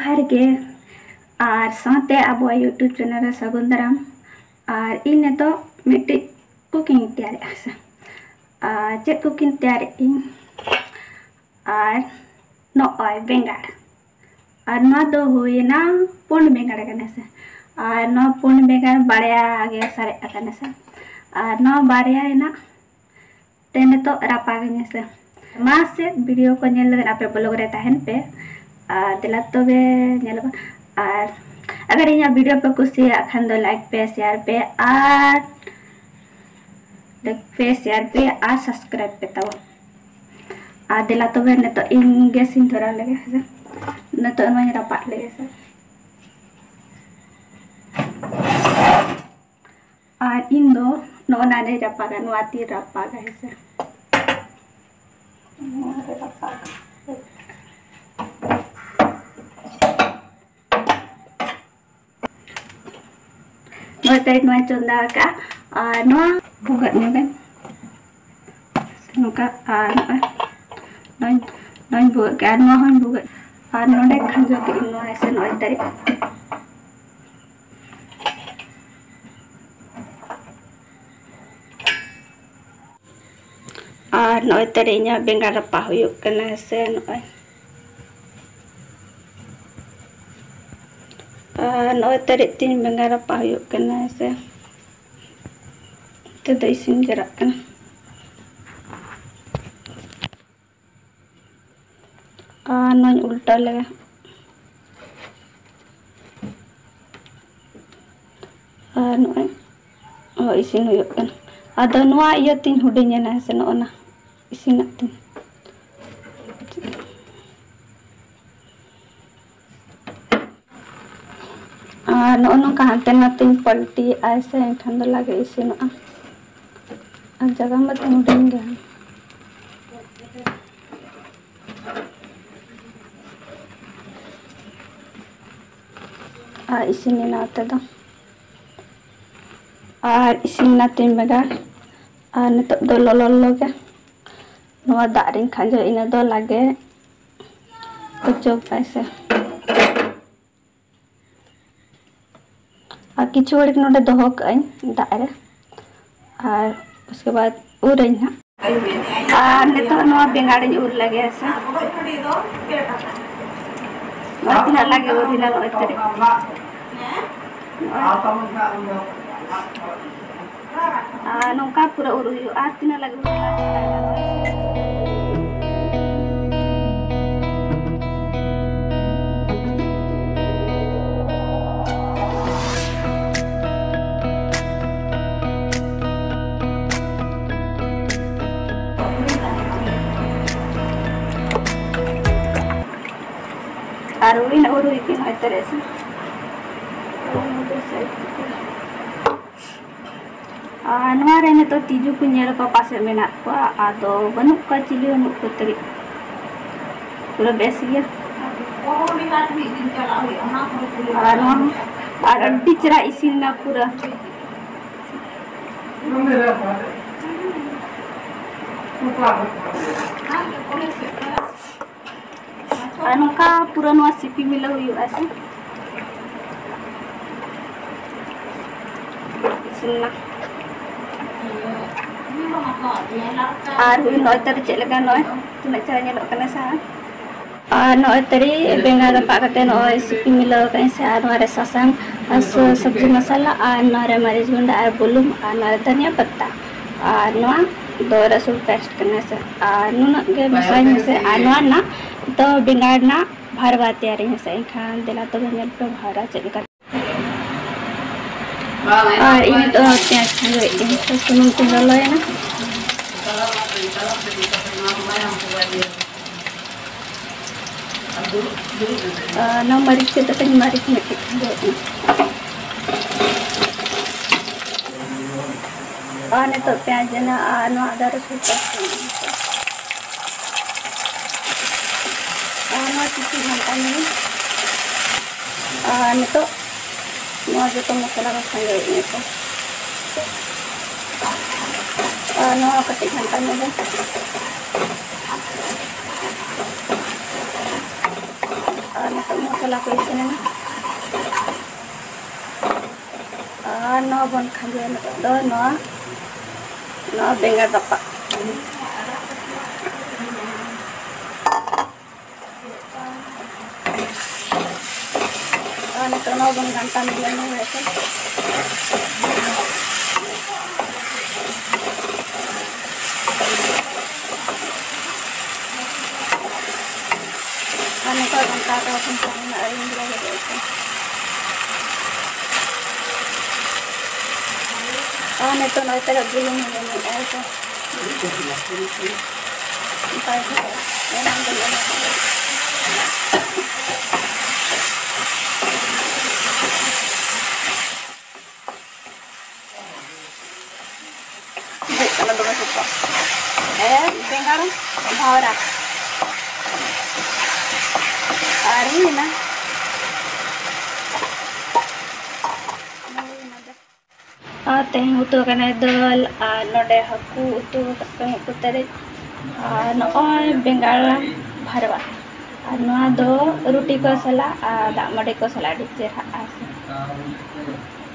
जोहार गे और साथे अब यूट्यूब चैनल सगुन दाराम और इन तो मिट्टी कुकिंग तैयार से चेक कुकिंग तैयार और नॉय बेंगार और ना दो हुईना पुन बेंगार कने से और ना पुन बेंगार बाड़िया आगे सारे कने से और ना बाड़िया ना तेने तो रापागने से मा से वीडियो को नेल लगे आपे ब्लॉग रे तहन पे दिला तबे नेलबा और अगर इन वीडियो पे कुछ खान दो लाइक पे शेयर पे और सब्सक्राइब पे तब और दिला तबे ने तो इन गैस इन थोड़ा लगे से ने तो नय रापाट लगे से और इन दो नो नाने रापागा नोती रापागा है से तरी नोय चंदा का और नो भुगत ने नोका नोय नोय भुगत का नो हन भुगत और नोडे खंजो के नो ऐसे नोय तरी और नोय तरी nya bengar rapa huyuk kana se नोय नोय तरी तीन bengar rapa huyuk kana se तो इसिन जरा नोय उल्टा लगा नोय इसिन हुयुक कना आदो नोआ इया तीन हुडिnya ना से नोना इसिन तीन नो हानते नाते पलटी ऐसे एनखान लगे इसिन जगह मत हुडिंग गे इसिन नाते दो और इसिन नाते बेगार और नित दो लोलो गे नोआ दारिन खांजो इन दो लगे कुचोक ऐसे और किछु घड़ी नोडे दोहो कई दारे और उसके बाद उरई ना और नित नोआ बेंगाड़ी उर लगे ऐसे नोतिना लगे उरिना नोय तरे नौका पूरा उर हुई आ तीना लगे और उरी ना उरी की नय तरे से नोआ रे तो तीजू को नेल को पासे मेना को आदो बनु का चिली नु को तरी पूरा बेस गया और अड्डी चरा इसिन ना पूरा नौका पूरा नोआ सिपी मिला हुई ऐसे इसिन और हुई नोय तरी चेक लगा नोय तुना चरा नेलो कने सा और नोय तरी बेंगार रपा कते नोय सिपी मिला कने से और नोरे सासांग सब्जी मसाला और नोरे मरीच गुंडा और बुलुम और नोरे धनिया पत्ता और नोआ दो रसुन पेस्ट करने से और नुना के मसाई में से और नोआ ना तो बेंगार ना भरवा तैयारी है से खान दिला तो नेल पे भरा चेक और इन तो प्याज खांजो इन तो सुनुम को ललो है ना ना मरीच के तो कहीं मरीच में खांजो और ने तो प्याज ना नो आदा रसुन पेस्ट नो किसी घंटा में ने तो नो जो तो मसाला को खांजो ने तो नो कटी घंटा में ने तो मसला को इसे न बन खाली न बेंगार रपा न बन घंटा मिलन घंटा तो नौते बुलून बेंगार भावरा ना तेह उतु दल नोडे हाकू उतु कुतरे नय बेंगार भरवा रुटी को सला दाग मडी को सला चेहरा